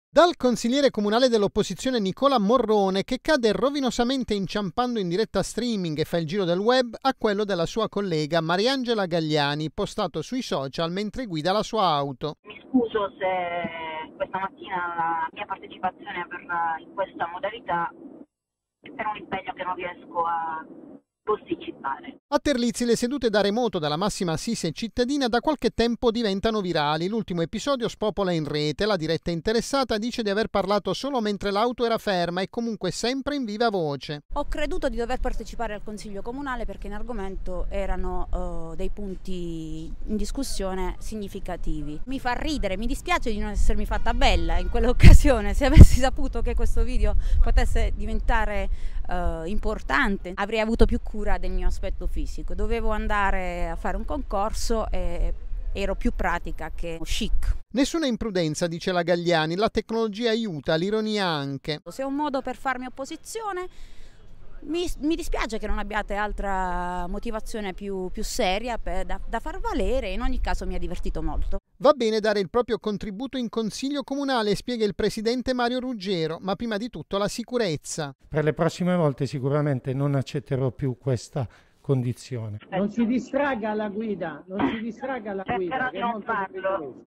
Dal consigliere comunale dell'opposizione Nicola Morrone, che cade rovinosamente inciampando in diretta streaming e fa il giro del web, a quello della sua collega Mariangela Gagliani, postato sui social mentre guida la sua auto. Mi scuso se questa mattina la mia partecipazione avverrà in questa modalità per un impegno che non riesco a posticipare. A Terlizzi le sedute da remoto dalla massima assise cittadina da qualche tempo diventano virali. L'ultimo episodio spopola in rete. La diretta interessata dice di aver parlato solo mentre l'auto era ferma e comunque sempre in viva voce. Ho creduto di dover partecipare al Consiglio Comunale perché in argomento erano dei punti in discussione significativi. Mi fa ridere, mi dispiace di non essermi fatta bella in quell'occasione. Se avessi saputo che questo video potesse diventare importante, avrei avuto più cura del mio aspetto fisico. Dovevo andare a fare un concorso e ero più pratica che chic. Nessuna imprudenza, dice la Gagliani, la tecnologia aiuta, l'ironia anche. Se è un modo per farmi opposizione, mi dispiace che non abbiate altra motivazione più seria da far valere. In ogni caso mi ha divertito molto. Va bene dare il proprio contributo in consiglio comunale, spiega il presidente Mario Ruggero, ma prima di tutto la sicurezza. Per le prossime volte sicuramente non accetterò più questa condizione. Non si distragga alla guida, non si distragga alla guida, che è molto pericoloso.